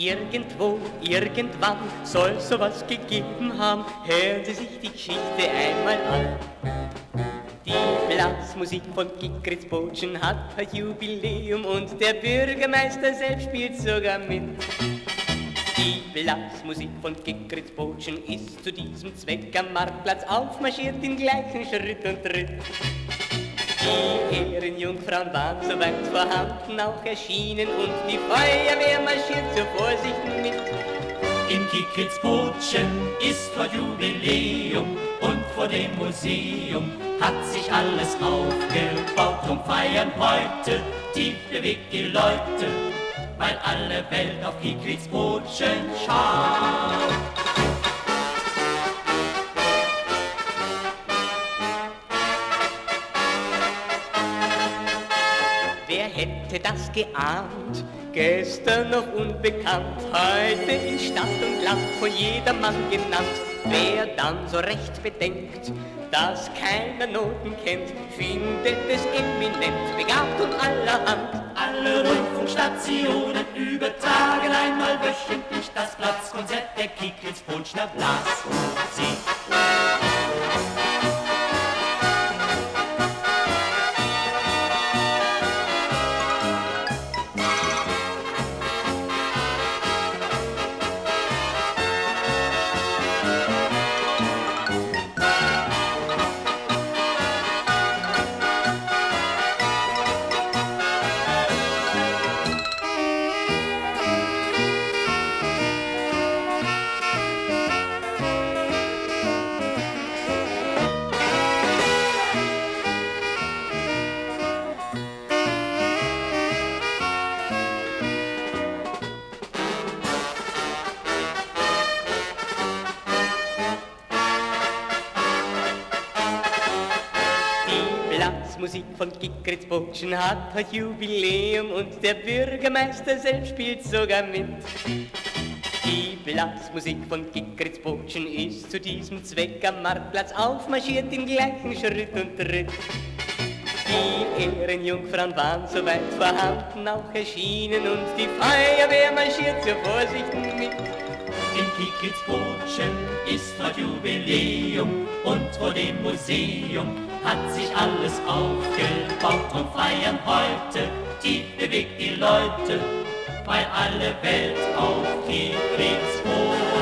Irgendwo, irgendwann soll sowas gegeben haben. Hören Sie sich die Geschichte einmal an. Die Blasmusik von Kickritzpotschen hat ein Jubiläum und der Bürgermeister selbst spielt sogar mit. Die Blasmusik von Kickritzpotschen ist zu diesem Zweck am Marktplatz aufmarschiert in gleichen Schritt und Tritt. Die Ehrenjungfrauen waren soweit vorhanden auch erschienen und die Feuerwehr marschiert zur Vorsicht mit. In Kickritzpotschen ist heute Jubiläum und vor dem Museum hat sich alles aufgebaut. Drum feiern heute tief bewegt die Leute, weil alle Welt auf Kickritzpotschen schaut. Wer hätte das geahnt? Gestern noch unbekannt, heute in Stadt und Land von jedermann genannt. Wer dann so recht bedenkt, dass keiner Noten kennt, findet es eminent, begabt und allerhand. Alle Rundfunkstationen übertragen einmal wöchentlich das Platzkonzert der Kickritzpotschener Blasmusik. Blasmusik von Kickritzpotschen hat heute Jubiläum und der Bürgermeister selbst spielt sogar mit. Die Blasmusik von Kickritzpotschen ist zu diesem Zweck am Marktplatz aufmarschiert im gleichen Schritt und Tritt. Die Ehrenjungfrauen waren soweit vorhanden auch erschienen und die Feuerwehr marschiert zur Vorsicht mit. In Kickritzpotschen ist heute Jubiläum und vor dem Museum hat sich alles aufgebaut und feiern heute tief bewegt die Leute, weil alle Welt auf Kickritzpotschen